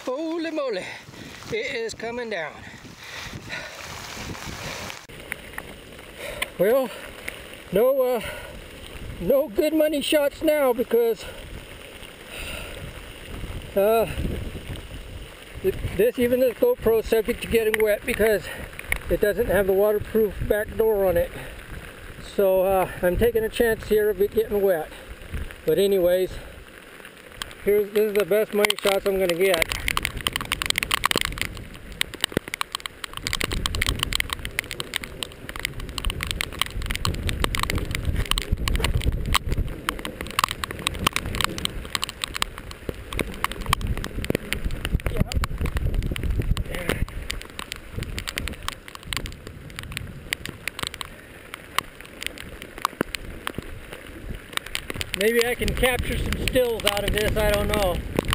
Holy moly, it is coming down. Well, no good money shots now because even this GoPro is subject to getting wet because it doesn't have the waterproof back door on it. So I'm taking a chance here of it getting wet. But anyways, this is the best money shots I'm going to get. Maybe I can capture some stills out of this, I don't know.